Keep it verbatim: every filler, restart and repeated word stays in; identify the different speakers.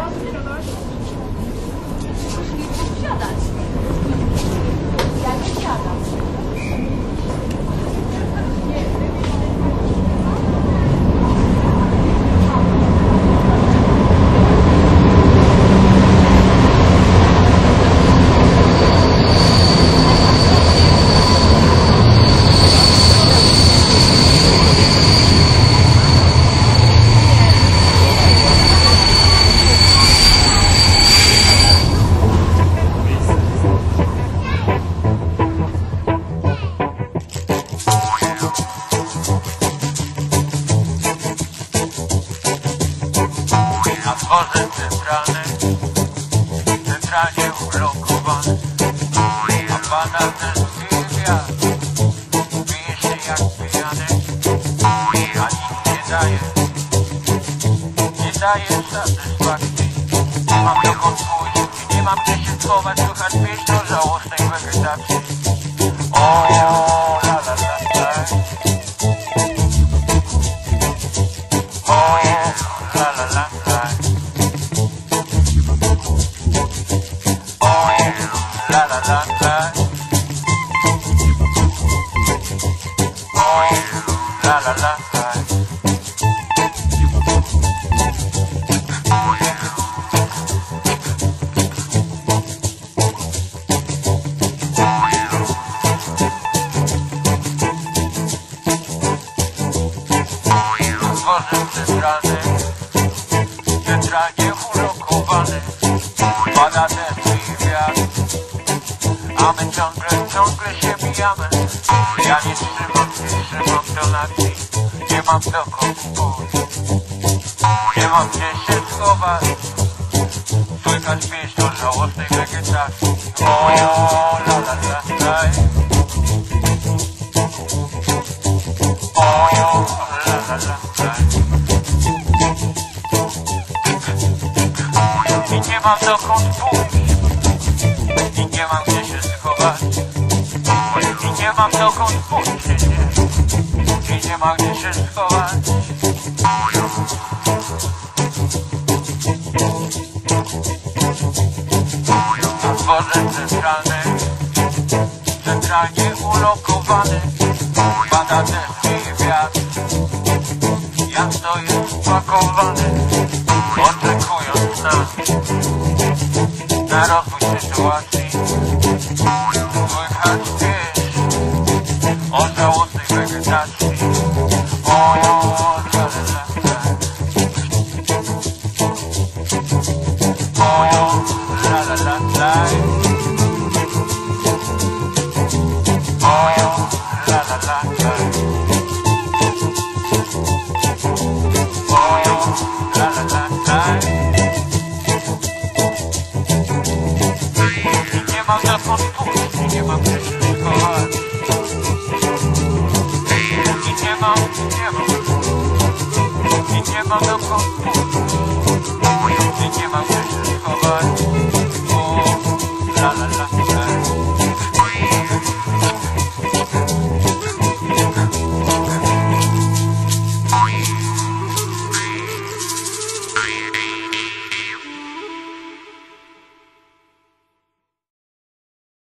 Speaker 1: dworze centralny, centralnie ulokowany, a pana ten wiatr bije się jak pijany, a nic nie daje, nie daje satysfakcji. Nie mam dokąd pójść, nie mam gdzie się schować, słychać pieśń o żałosnej wegetacji. O, la la la la. O, la la la la. Oh, la la la la. Oh, la la la la. Dworzec centralny, centralnie ulokowany, pada deszcz i wiatr, a my ciągle, ciągle się bijamy. Ja nie trzymam, nie trzymam donacji, nie mam dokąd pójść, nie mam gdzie się schować, słychać pieśń o żałosnej wegetacji. O, la la la la. O, la la la la. I nie mam dokąd pójść, i nie mam gdzie się schować, i nie mam dokąd pójść, i nie mam gdzie się schować. Na dworze centralny, centralnie ulokowany, pada deszcz i wiatr, ja stoję spakowany, oczekując na na rozwój sytuacji. Słychać pieśń o żałosnej wegetacji. O, la la la la. O, la la la la. O, la la la la. O, la la la la. Nie mam dokąd pójść, nie mam gdzie się schować, i nie mam, nie mam, i nie mam dokąd pójść, i nie mam